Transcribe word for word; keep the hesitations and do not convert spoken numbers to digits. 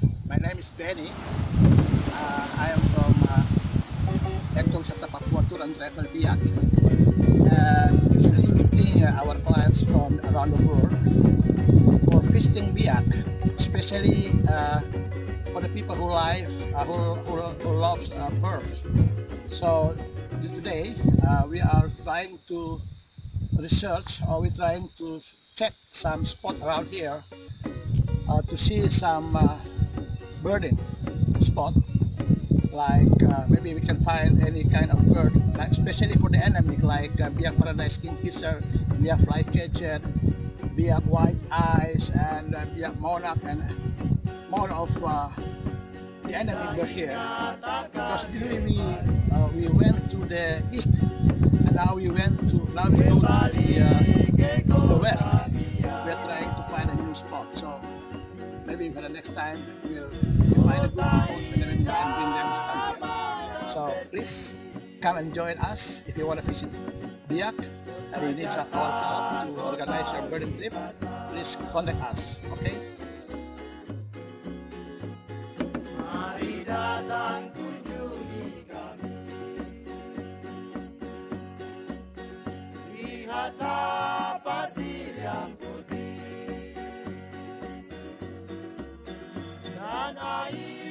My name is Benny. Uh, I am from uh, Ekowisata Papua Tour and Travel Biak. And usually we bring uh, our clients from around the world for visiting Biak, especially uh, for the people who live, uh, who, who, who loves uh, birds. So today uh, we are trying to research, or we're trying to check some spot around here uh, to see some uh, birding spot, like uh, maybe we can find any kind of bird, like especially for the enemy, like uh, biak paradise kingfisher, biak flycatcher, biak white eyes, and uh, biak monarch, and more of uh, the enemy bird here. Because usually we uh, we went to the east, and now we went to now we go to the uh, the west. We are trying to find a new spot. So maybe for the next time we'll, we'll find a good spot, and then we can bring them to come here. So please come and join us if you want to visit Biak and you need some our help to organize your birding trip. Please contact us. Okay. Mari datang kunjungi kami, lihat pasir yang putih dan air